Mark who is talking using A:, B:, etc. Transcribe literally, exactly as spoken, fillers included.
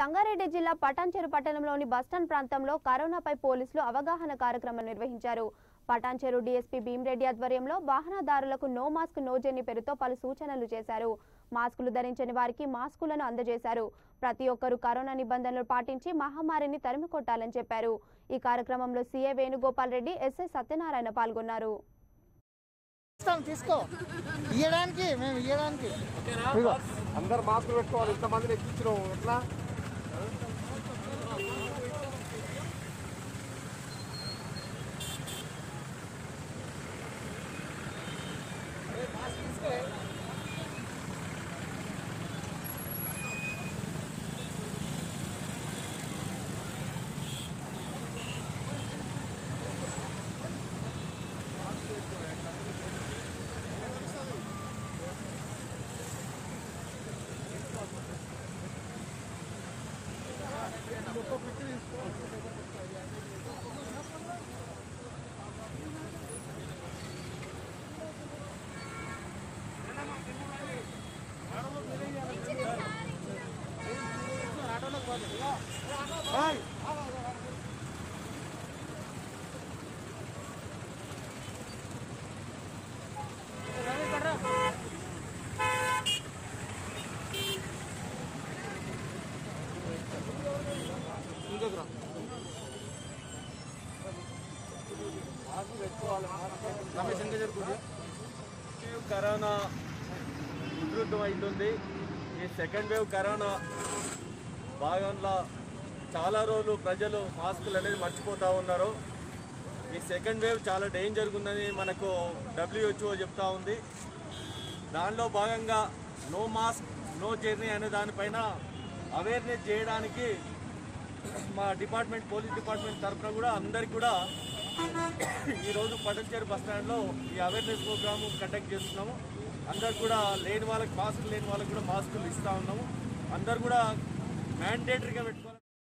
A: సంగారెడ్డి జిల్లా పటాన్చెరు పట్టణంలోని బస్టాండ్ ప్రాంతంలో కరోనాపై పోలీసులు అవగాహన కార్యక్రమం నిర్వహించారు. పటాన్చెరు డీఎస్పీ భీమరెడ్డి ఆధ్వర్యంలో వాహనదారులకు నో మాస్క్ నో జర్నీ పేరుతో పలు సూచనలు చేశారు. మాస్కులు ధరించని వారికి మాస్కులను అందజేశారు. ప్రతి ఒక్కరూ కరోనా నిబంధనలు పాటించి మహమ్మారిని తరిమికొట్టాలని చెప్పారు. ఈ కార్యక్రమంలో సీఏ వేణుగోపాల్ రెడ్డి, ఎస్ఐ సత్యనారాయణ పాల్గొన్నారు.
B: తీసుకో ఇయ్యడానికి మేము ఇయ్యడానికి
C: అందరు మాస్కులు పెట్టుకోవాలి. ఇంతమందిని ఎక్కించడం ఎట్లా?
D: కరోనా ఉధృతం అవుతుంది. ఈ సెకండ్ వేవ్ కరోనా భాగంలో చాలా రోజులు ప్రజలు మాస్కులు అనేది మర్చిపోతూ ఉన్నారు. ఈ సెకండ్ వేవ్ చాలా డేంజర్గా ఉందని మనకు డబ్ల్యూహెచ్ఓ చెప్తా ఉంది. దానిలో భాగంగా నో మాస్క్ నో జర్నీ అనే దానిపైన అవేర్నెస్ చేయడానికి మా డిపార్ట్మెంట్ పోలీస్ డిపార్ట్మెంట్ తరఫున కూడా అందరికి కూడా ఈరోజు పటాన్చెరు బస్ స్టాండ్లో ఈ అవేర్నెస్ ప్రోగ్రాము కండక్ట్ చేస్తున్నాము. అందరు కూడా లేని వాళ్ళకి మాస్కులు లేని వాళ్ళకి కూడా మాస్కులు ఇస్తూ ఉన్నాము. అందరు కూడా మ్యాండేటరీగా పెట్టుకోవాలి.